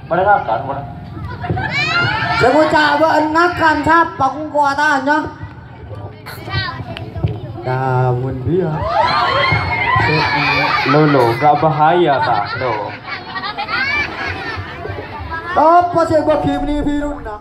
Pada nakan, pada. Saya coba enakan siapa kekuatannya. Namun dia. Lo, gak bahaya kak, lo. Apa sih bagi ini virusnya?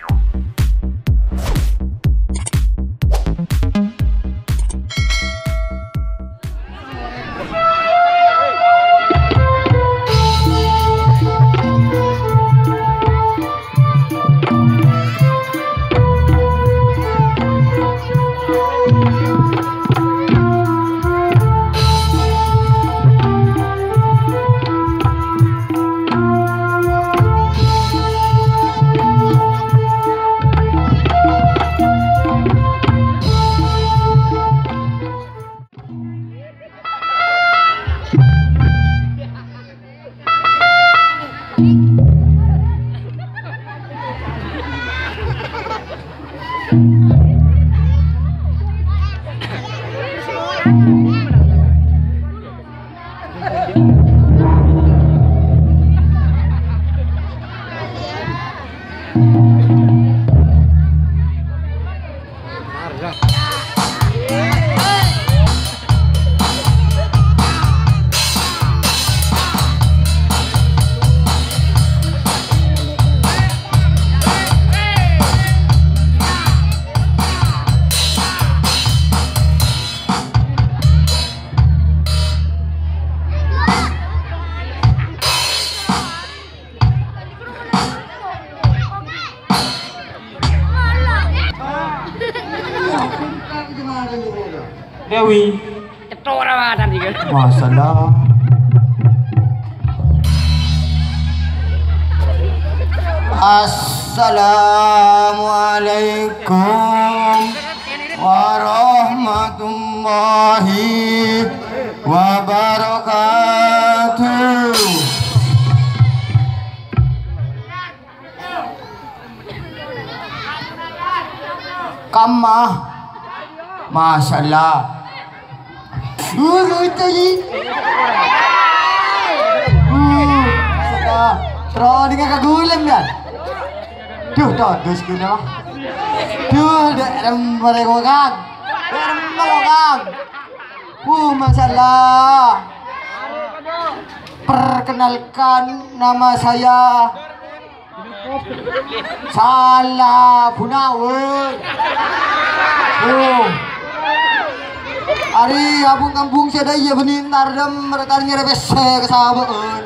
Dewi. Ketora badan juga. Masalah. Assalamualaikum warahmatullahi wabarakatuh. Kamah masalah. Tadi. Sudah. Terus dengan kagulam kan? Duh, dus gini mah. Duh, mereka kan. Masalah. Perkenalkan nama saya Salah Punawun. Ari abung kampung saya dah iya benih nardam mereka nyerebes ke sahabat.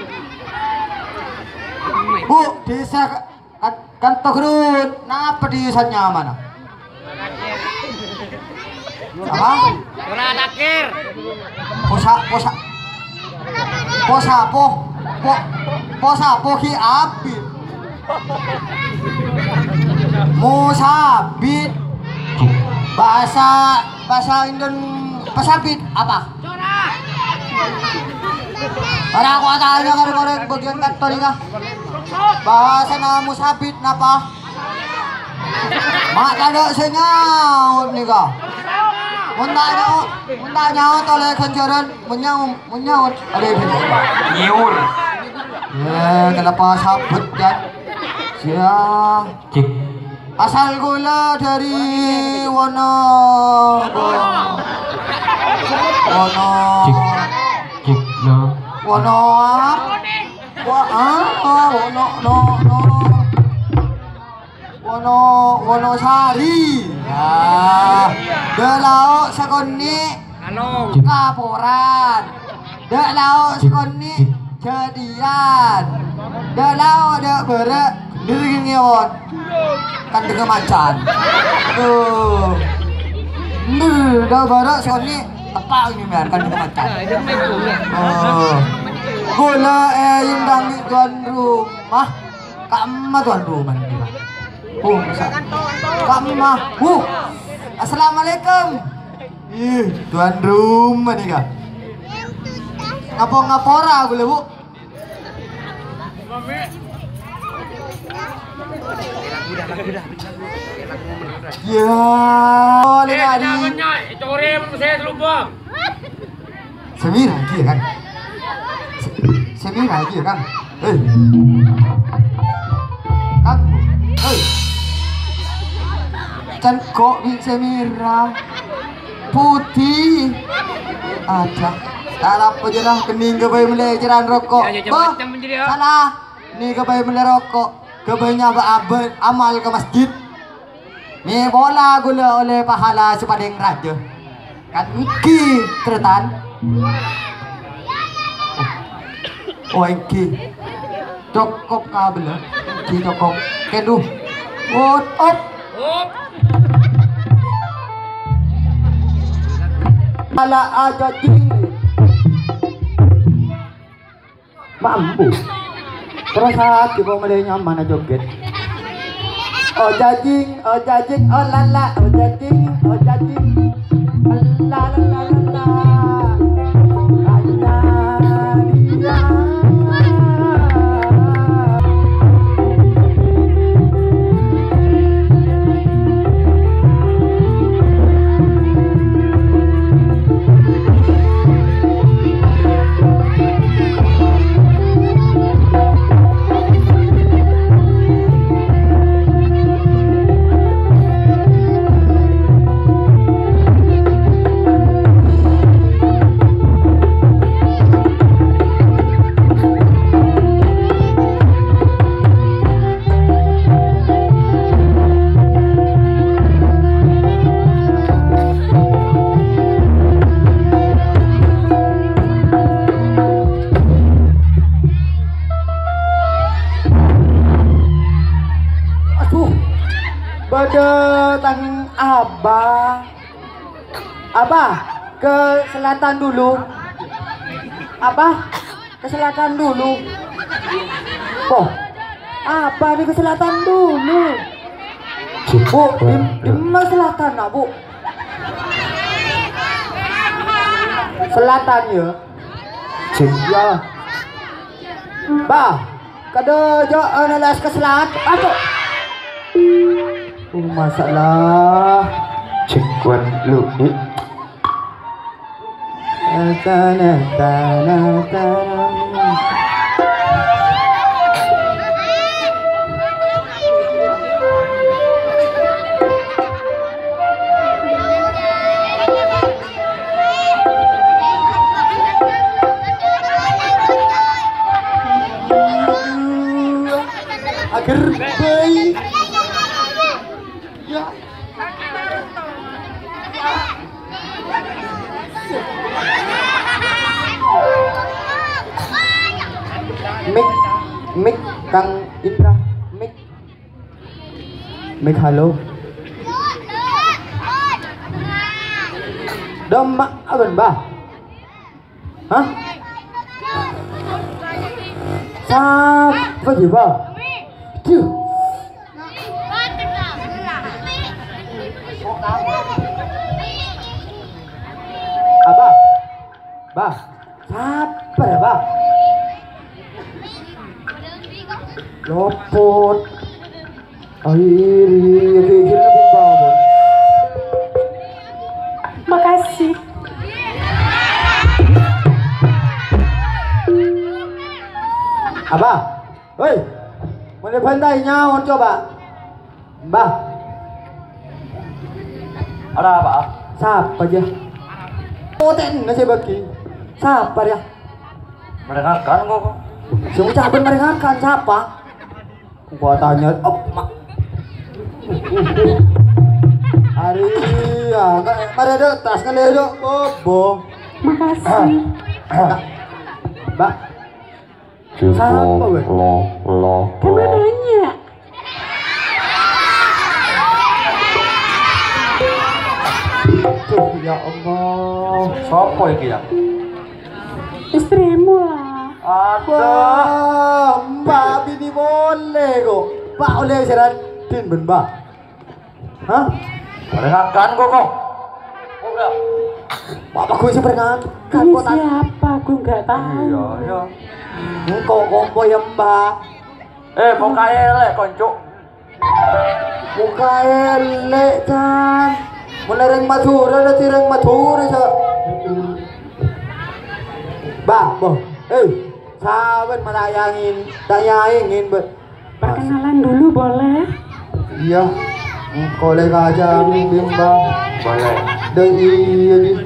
Bu, desa kantor kerut, napa di sana mana? Apa? Kurang akhir. Posa ki abit. Musabit. Bahasa Pasabit apa? Para aku tanya korek bagian kantor ini kah? Bahasa nama musabit napa? Mak kada senyaut nih kah? Muntah nyaut oleh kencaran menyaut ada ini. Nyiur. Kenapa sabut kan? Cik. Asal gula dari Wonosari. Ya, delau sekoni kaporan. Delau sekoni jadian. Delau ada berek diri ngiwon. Kan dengan macan. Tuh. Dah barak sekoni tepak ini biar kan dengan macan. Gula yang dangi tuan rumah. Kamma tuan rumah ni lah. Kamma. Assalamualaikum. Tuan rumah ni kah? Ngapora boleh bu? Ya, boleh tadi. Semir lagi kan? Semir lagi kan? Kok bisa merah? Putih. Ada. Salah apa je lah. Kening ke bayi mulai ceran rokok. Bah, salah. Ni ke bayi mulai rokok. Ke bayinya berabad amal ke masjid. Ni bola gula oleh pahala sepadeng raja. Kan iki tretan. Oh iki. Cokok kabel. Iki cokok. Keduh. Op. Ala aja jing. Mampu. Perasaan di bawah media nyaman aja joget. Oh jajing, oh lala, oh jajing, la la la la. Pada tang Abah ke selatan dulu. Ke selatan dulu. Oh, Abah ke selatan dulu. Bu, di mana selatan nak bu? Selatan ya. Ya. Bah, kada jo nalas ke selatan. Apa? Masalah cekuan lu ni. Agar baik. Mik Kang Indra, Mik halo. Dom mak aben bah. Hah? Siapa je bah? Tu. Abah. Bah. Siapa ya bah? Lopot akhirnya bangun. Makasih. Abah, hei, mana pandai nyaon coba, Mbah. Ada apa? Siapa aja? Poten nasi bagi. Siapa ya? Merengahkan kok. Siapa ucapan mereka kan siapa? Gua tanya, oh mak. Hari ya, mari ada tas kan ada, bobo. Makasih. Mbak. Siapa weh? Kemana nanya? Ya Allah. Sopo iki ya? Istrimu lah. Wah, Mbak bini boleh kok. Pak oleh seran din ben Mbak. Hah? Merengahkan kok. Udah. Bapak gue sebenarnya kan Ini kok tak. siapa? Aku nggak tahu. Iya. Engkau kompo ya Mbak. Muka elek konco. Muka elek kan. Menereng Madura ada tireng Madura sa. Bah, boh. Sahabat tayangin bet. Perkenalan dulu boleh? Iya. Kolek aja bimbang. Boleh. Dan iya nih.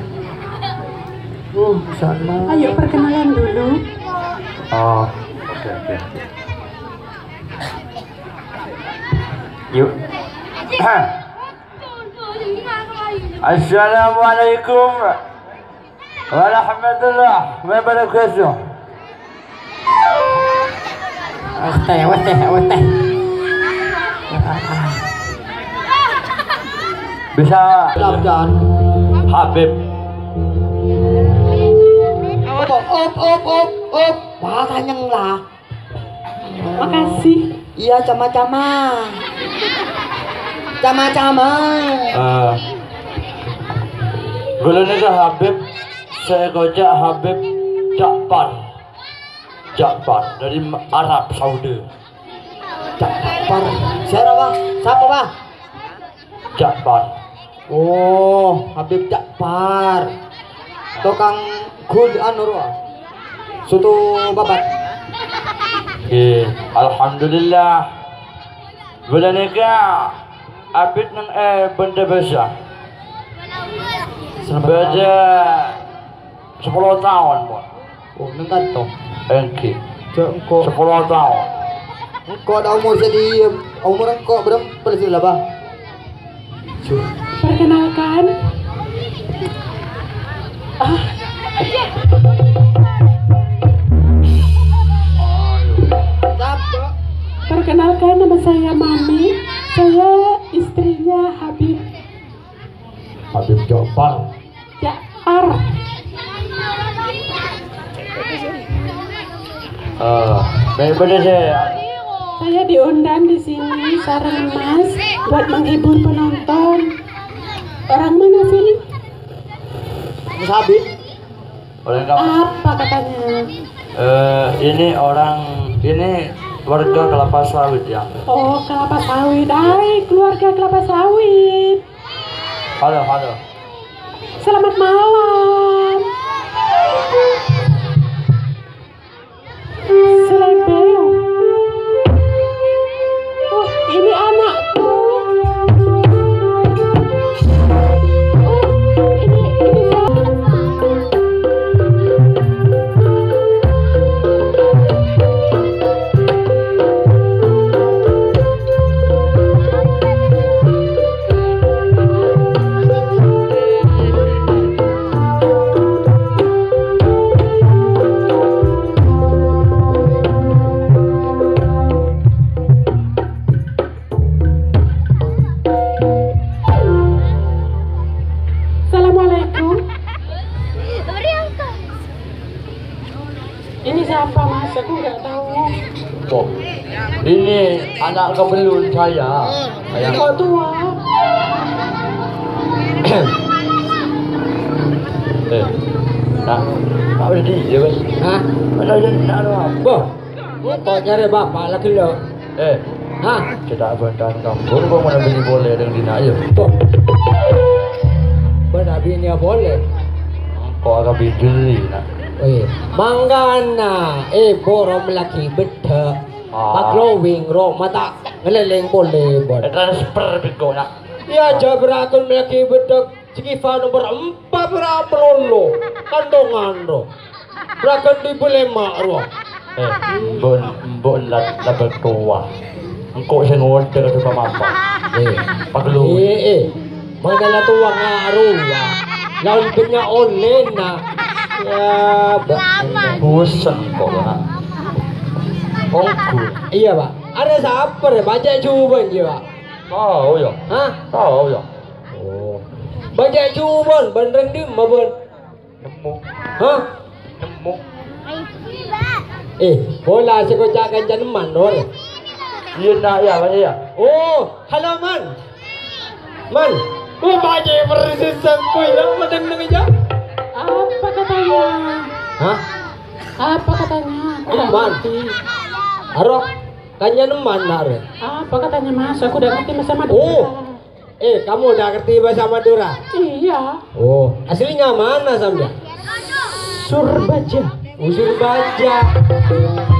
Sana. Ayo perkenalan dulu. Oh, oke. Yuk. Assalamualaikum warahmatullahi wabarakatuh. Weteh. Bisa Labdan. Habib. Op. Makanya lah. Makasih. Iya sama-sama. Gulanya ke Habib, saya gojek Habib Ja'far dari Arab Saudi. Ja'far. Siapa bang? Siapa bang? Ja'far. Oh, Habib Ja'far. Tukang gul anu soto babat. Alhamdulillah. Gulanya ke Habib nang benda besar. Baca 10 tahun pun. Oh, nengkat toh. Engki. Engko 10 tahun. ada umur jadi umur engko berapa sih lah bang? Perkenalkan. Perkenalkan, nama saya Mami. Saya istrinya Habib Habib Ja'far. Ja'far. Bener saya. Saya diundang di sini sarang Mas buat menghibur penonton. Orang mana sini? Mas Habib. Orang kamu. Apa katanya? Ini warga kelapa sawit ya. Oh, kelapa sawit. Hai, keluarga kelapa sawit. Halo. Selamat malam. Selebel. Oh, ini anakku. Oh, ini siapa? Assalamualaikum. Ini siapa Mas? Aku nggak tahu. Oh, ini anak kebelun saya. Ini kok tua? Nah, tak boleh dia kan? Hah? Mana dia nak apa? Kau cari bapak lagi lo. Hah? Tidak benar kampung, kau mana beli boleh dengan dina aja. Benar bini boleh. Kau agak bidiri nak. Manggana, borom laki beda. Ah. Paglowing ro mata ngeleleng boleh bon. Transfer biko nak. Ya jabrakun laki beda. Cikifa nomor 4 berapa lo? Kandongan ro. Berakan di belema ro. Bon lat bertua. Engkau sengon dengan suka mampa. Paglu. Manggala tuwa nga aruwa. Lawan punya olena. Ya, Bosan kau nak. Ongku. iya pak. Ada siapa ya? Baca cuban je pak. Tahu ya. Hah? Tahu ya. Oh. Baca cuban, beneran di mabon. Nemu. Hah? Nemu. Bola saya kocakan janeman dor. Iya nak ya, baca ya. Oh, halo man. Man, baca persis sampai yang madang aja. Apa katanya? Hah? Apa katanya? Aku nggak Man. ngerti. Aro, kanya neman nare. Apa katanya Mas? Aku udah ngerti Mas sama Oh. Kamu udah ngerti bahasa Madura? Iya. Oh, aslinya mana Samda? Surbaja. Usur baja.